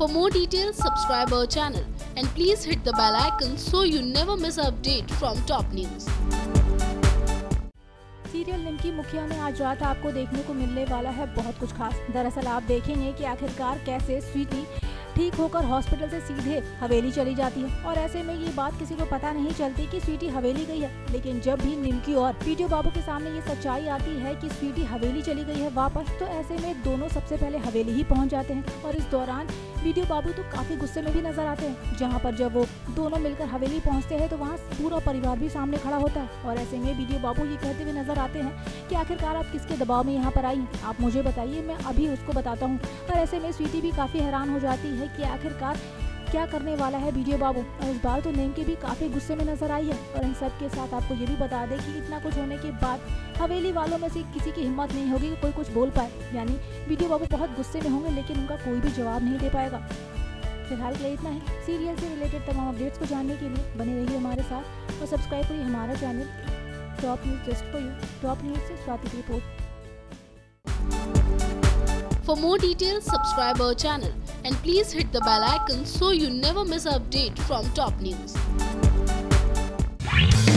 For more details, subscribe our channel and please hit the bell icon so you never miss an update from top news. Serial Nimki Mukhiya में आज रात आपको देखने को मिलने वाला है बहुत कुछ खास। दरअसल आप देखेंगे कि आखिरकार कैसे स्वीटी ठीक होकर हॉस्पिटल से सीधे हवेली चली जाती है और ऐसे में ये बात किसी को पता नहीं चलती कि स्वीटी हवेली गई है। लेकिन जब भी निमकी और वीडियो बाबू के सामने ये सच्चाई आती है कि स्वीटी हवेली चली गई है वापस, तो ऐसे में दोनों सबसे पहले हवेली ही पहुंच जाते हैं। और इस दौरान वीडियो बाबू तो काफी गुस्से में भी नजर आते हैं, जहाँ पर जब वो दोनों मिलकर हवेली पहुँचते हैं तो वहाँ पूरा परिवार भी सामने खड़ा होता है। और ऐसे में वीडियो बाबू ये कहते हुए नजर आते हैं कि आखिरकार आप किसके दबाव में यहाँ पर आई हैं, आप मुझे बताइए, मैं अभी उसको बताता हूँ। और ऐसे में स्वीटी भी काफी हैरान हो जाती है कि आखिरकार क्या करने वाला है वीडियो बाबू। और इस बार तो निमकी भी काफी गुस्से में नजर आई है। और इन सब के साथ आपको ये भी बता दें कि इतना कुछ होने के बाद हवेली वालों में से किसी की हिम्मत नहीं होगी कि कोई कुछ बोल पाए, यानी वीडियो बाबू बहुत गुस्से में होंगे लेकिन उनका कोई भी जवाब नहीं दे पाएगा। फिलहाल के लिए इतना है। सीरियल से रिलेटेड तमाम अपडेट्स को जानने के लिए बने रहिए हमारे साथ और सब्सक्राइब करिए हमारा channel top news just for you. Top news से स्वाति की रिपोर्ट। For more details, subscribe our channel and please hit the bell icon so you never miss an update from top news.